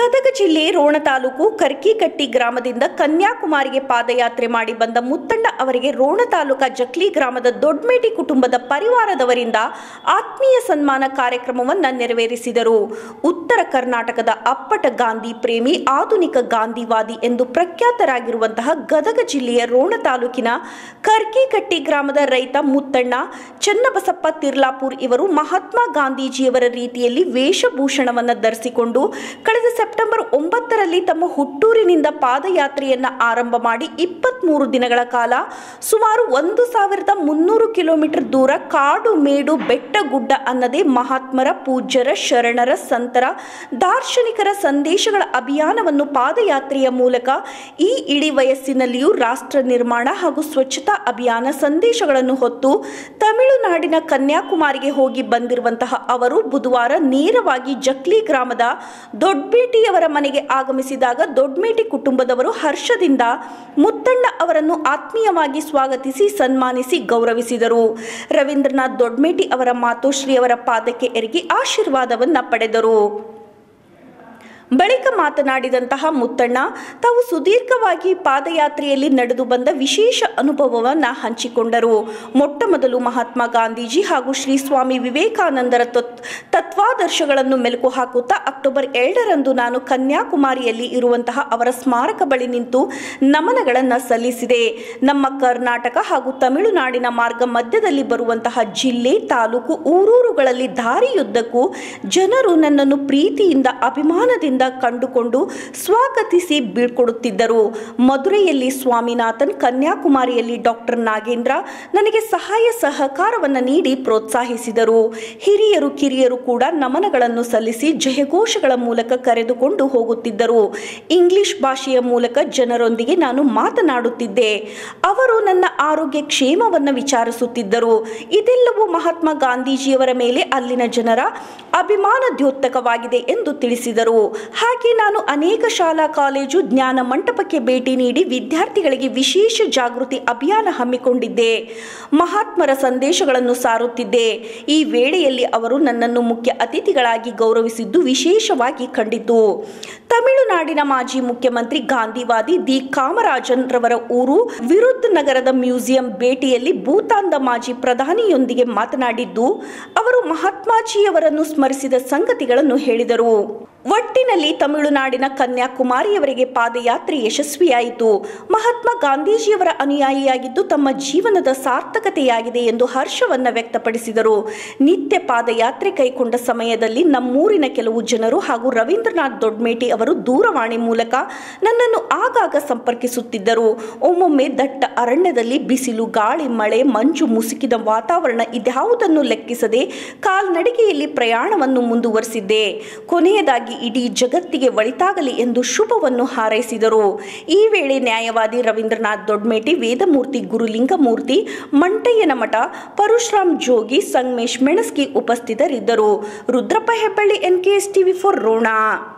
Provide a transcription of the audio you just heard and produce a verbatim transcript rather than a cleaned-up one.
ಗದಗ ಜಿಲ್ಲೆ ರೋಣ ತಾಲೂಕು ಕರ್ಕಿಕಟ್ಟಿ ಗ್ರಾಮದಿಂದ ಕನ್ಯಾಕುಮಾರಿಗೆ ಪಾದಯಾತ್ರೆ ಮಾಡಿ ಬಂದ ಮುತ್ತಣ್ಣ ಅವರಿಗೆ ರೋಣ ತಾಲೂಕಾ ಜಕ್ಲಿ ಗ್ರಾಮದ ದೊಡ್ಡಮೇಟಿ ಕುಟುಂಬದ ಪರಿವಾರದವರಿಂದ ಆತ್ಮೀಯ ಸನ್ಮಾನ ಕಾರ್ಯಕ್ರಮವನ್ನು ನೆರವೇರಿಸಿದರು. ಉತ್ತರ ಕರ್ನಾಟಕದ ಅಪ್ಪಟ ಗಾಂಧಿ ಪ್ರೇಮಿ, ಆಧುನಿಕ ಗಾಂಧಿವಾದಿ ಎಂದು ಪ್ರಖ್ಯಾತರಾಗಿರುವಂತಹ ಗದಗ ಜಿಲ್ಲೆಯ ರೋಣ ತಾಲೂಕಿನ ಕರ್ಕಿಕಟ್ಟಿ ಗ್ರಾಮದ ರೈತ ಮುತ್ತಣ್ಣ ಚನ್ನಬಸಪ್ಪ ತಿರ್ಲಾಪುರ್ ಇವರು ಮಹಾತ್ಮ ಗಾಂಧೀಜಿಯವರ ರೀತಿಯಲ್ಲಿ ವೇಷಭೂಷಣವನ್ನು ಧರಿಸಿಕೊಂಡು ಕಳೆದ ಸೆಪ್ಟೆಂಬರ್ ಒಂಬತ್ತರಲ್ಲಿ ತಮ್ಮ ಹುಟ್ಟೂರಿನಿಂದ ಪಾದಯಾತ್ರೆಯನ್ನು ಆರಂಭ ಮಾಡಿ ಇಪ್ಪತ್ಮೂರು ದಿನಗಳ ಕಾಲ ಸುಮಾರು ಒಂದು ಸಾವಿರದ ಮುನ್ನೂರು ಕಿಲೋಮೀಟರ್ ದೂರ ಕಾಡು ಮೇಡು ಬೆಟ್ಟ ಗುಡ್ಡ ಅನ್ನದೇ ಮಹಾತ್ಮರ, ಪೂಜ್ಯರ, ಶರಣರ, ಸಂತರ, ದಾರ್ಶನಿಕರ ಸಂದೇಶಗಳ ಅಭಿಯಾನವನ್ನು ಪಾದಯಾತ್ರೆಯ ಮೂಲಕ ಈ ಇಡೀ ವಯಸ್ಸಿನಲ್ಲಿಯೂ ರಾಷ್ಟ್ರ ನಿರ್ಮಾಣ ಹಾಗೂ ಸ್ವಚ್ಛತಾ ಅಭಿಯಾನ ಸಂದೇಶಗಳನ್ನು ಹೊತ್ತು ತಮಿಳುನಾಡಿನ ಕನ್ಯಾಕುಮಾರಿಗೆ ಹೋಗಿ ಬಂದಿರುವಂತಹ ಅವರು ಬುಧವಾರ ನೇರವಾಗಿ ಜಕ್ಲಿ ಗ್ರಾಮದ ದೊಡ್ಡಮೇಟಿಯವರ ಮನೆಗೆ ಆಗಮಿಸಿದಾಗ ದೊಡ್ಡಮೇಟಿ ಕುಟುಂಬದವರು ಹರ್ಷದಿಂದ ಮುತ್ತಣ್ಣ ಅವರನ್ನು ಆತ್ಮೀಯವಾಗಿ ಸ್ವಾಗತಿಸಿ ಸನ್ಮಾನಿಸಿ ಗೌರವಿಸಿದರು. ರವೀಂದ್ರನಾಥ್ ದೊಡ್ಡಮೇಟಿ ಅವರ ಮಾತೋಶ್ರೀ ಅವರ ಪಾದಕ್ಕೆ ಎರಗಿ ಆಶೀರ್ವಾದವನ್ನ ಪಡೆದರು. ಬಳಿಕ ಮಾತನಾಡಿದಂತಹ ಮುತ್ತಣ್ಣ ತಾವು ಸುದೀರ್ಘವಾಗಿ ಪಾದಯಾತ್ರೆಯಲ್ಲಿ ನಡೆದು ಬಂದ ವಿಶೇಷ ಅನುಭವವನ್ನು ಹಂಚಿಕೊಂಡರು. ಮೊಟ್ಟ ಮೊದಲು ಮಹಾತ್ಮ ಗಾಂಧೀಜಿ ಹಾಗೂ ಶ್ರೀ ಸ್ವಾಮಿ ವಿವೇಕಾನಂದರ ತತ್ವಾದರ್ಶಗಳನ್ನು ಮೆಲುಕು ಹಾಕುತ್ತಾ ಅಕ್ಟೋಬರ್ ಎರಡರಂದು ನಾನು ಕನ್ಯಾಕುಮಾರಿಯಲ್ಲಿ ಇರುವಂತಹ ಅವರ ಸ್ಮಾರಕ ಬಳಿ ನಿಂತು ನಮನಗಳನ್ನು ಸಲ್ಲಿಸಿದೆ. ನಮ್ಮ ಕರ್ನಾಟಕ ಹಾಗೂ ತಮಿಳುನಾಡಿನ ಮಾರ್ಗ ಮಧ್ಯದಲ್ಲಿ ಬರುವಂತಹ ಜಿಲ್ಲೆ, ತಾಲೂಕು, ಊರೂರುಗಳಲ್ಲಿ ದಾರಿಯುದ್ದಕ್ಕೂ ಜನರು ನನ್ನನ್ನು ಪ್ರೀತಿಯಿಂದ, ಅಭಿಮಾನದಿಂದ ಕಂಡುಕೊಂಡು ಸ್ವಾಗತಿಸಿ ಬೀಳ್ಕೊಡುತ್ತಿದ್ದರು. ಮಧುರೆಯಲ್ಲಿ ಸ್ವಾಮಿನಾಥನ್, ಕನ್ಯಾಕುಮಾರಿಯಲ್ಲಿ ಡಾಕ್ಟರ್ ನಾಗೇಂದ್ರ ನನಗೆ ಸಹಾಯ ಸಹಕಾರವನ್ನು ನೀಡಿ ಪ್ರೋತ್ಸಾಹಿಸಿದರು. ಹಿರಿಯರು ಕಿರಿಯರು ಕೂಡ ನಮನಗಳನ್ನು ಸಲ್ಲಿಸಿ ಜಯಘೋಷಗಳ ಮೂಲಕ ಕರೆದುಕೊಂಡು ಹೋಗುತ್ತಿದ್ದರು. ಇಂಗ್ಲಿಷ್ ಭಾಷೆಯ ಮೂಲಕ ಜನರೊಂದಿಗೆ ನಾನು ಮಾತನಾಡುತ್ತಿದ್ದೆ. ಅವರು ನನ್ನ ಆರೋಗ್ಯ ಕ್ಷೇಮವನ್ನು ವಿಚಾರಿಸುತ್ತಿದ್ದರು. ಇದೆಲ್ಲವೂ ಮಹಾತ್ಮ ಗಾಂಧೀಜಿಯವರ ಮೇಲೆ ಅಲ್ಲಿನ ಜನರ ಅಭಿಮಾನ ದ್ಯೋತಕವಾಗಿದೆ ಎಂದು ತಿಳಿಸಿದರು. ಹಾಗೆ ನಾನು ಅನೇಕ ಶಾಲಾ ಕಾಲೇಜು ಜ್ಞಾನ ಮಂಟಪಕ್ಕೆ ಭೇಟಿ ನೀಡಿ ವಿದ್ಯಾರ್ಥಿಗಳಿಗೆ ವಿಶೇಷ ಜಾಗೃತಿ ಅಭಿಯಾನ ಹಮ್ಮಿಕೊಂಡಿದ್ದೆ. ಮಹಾತ್ಮರ ಸಂದೇಶಗಳನ್ನು ಸಾರುತ್ತಿದ್ದೆ. ಈ ವೇಳೆಯಲ್ಲಿ ಅವರು ನನ್ನನ್ನು ಮುಖ್ಯ ಅತಿಥಿಗಳಾಗಿ ಗೌರವಿಸಿದ್ದು ವಿಶೇಷವಾಗಿ ಕಂಡಿತು. ತಮಿಳುನಾಡಿನ ಮಾಜಿ ಮುಖ್ಯಮಂತ್ರಿ, ಗಾಂಧಿವಾದಿ ದಿ ಕಾಮರಾಜನ್ ರವರ ಊರು ವಿರುದ್ಧ ನಗರದ ಮ್ಯೂಸಿಯಂ ಭೇಟಿಯಲ್ಲಿ ಭೂತಾನ್ದ ಮಾಜಿ ಪ್ರಧಾನಿಯೊಂದಿಗೆ ಮಾತನಾಡಿದ್ದು ಅವರು ಮಹಾತ್ಮಾಜಿಯವರನ್ನು ಸ್ಮರಿಸಿದ ಸಂಗತಿಗಳನ್ನು ಹೇಳಿದರು. ಒಟ್ಟಿನಲ್ಲಿ ತಮಿಳುನಾಡಿನ ಕನ್ಯಾಕುಮಾರಿಯವರೆಗೆ ಪಾದಯಾತ್ರೆ ಯಶಸ್ವಿಯಾಯಿತು. ಮಹಾತ್ಮ ಗಾಂಧೀಜಿಯವರ ಅನುಯಾಯಿಯಾಗಿದ್ದು ತಮ್ಮ ಜೀವನದ ಸಾರ್ಥಕತೆಯಾಗಿದೆ ಎಂದು ಹರ್ಷವನ್ನು ವ್ಯಕ್ತಪಡಿಸಿದರು. ನಿತ್ಯ ಪಾದಯಾತ್ರೆ ಕೈಗೊಂಡ ಸಮಯದಲ್ಲಿ ನಮ್ಮೂರಿನ ಕೆಲವು ಜನರು ಹಾಗೂ ರವೀಂದ್ರನಾಥ್ ದೊಡ್ಡಮೇಟಿ ಅವರು ದೂರವಾಣಿ ಮೂಲಕ ನನ್ನನ್ನು ಆಗಾಗ ಸಂಪರ್ಕಿಸುತ್ತಿದ್ದರು. ಒಮ್ಮೊಮ್ಮೆ ದಟ್ಟ ಅರಣ್ಯದಲ್ಲಿ ಬಿಸಿಲು, ಗಾಳಿ, ಮಳೆ, ಮಂಜು ಮುಸುಕಿದ ವಾತಾವರಣ ಇದ್ಯಾವುದನ್ನು ಲೆಕ್ಕಿಸದೆ ಕಾಲ್ನಡಿಗೆಯಲ್ಲಿ ಪ್ರಯಾಣವನ್ನು ಮುಂದುವರೆಸಿದ್ದೆ. ಕೊನೆಯದಾಗಿ ಇಡೀ ಜಗತ್ತಿಗೆ ಒಳಿತಾಗಲಿ ಎಂದು ಶುಭವನ್ನು ಹಾರೈಸಿದರು. ಈ ವೇಳೆ ನ್ಯಾಯವಾದಿ ರವೀಂದ್ರನಾಥ್ ದೊಡ್ಡಮೇಟಿ, ವೇದಮೂರ್ತಿ ಗುರುಲಿಂಗಮೂರ್ತಿ, ಮಂಟಯ್ಯನ ಮಠ, ಪರಶುರಾಮ್ ಜೋಗಿ, ಸಂಗಮೇಶ್ ಮೆಣಸ್ಕಿ ಉಪಸ್ಥಿತರಿದ್ದರು. Rudrappa Hebballi, N K S TV for Ron.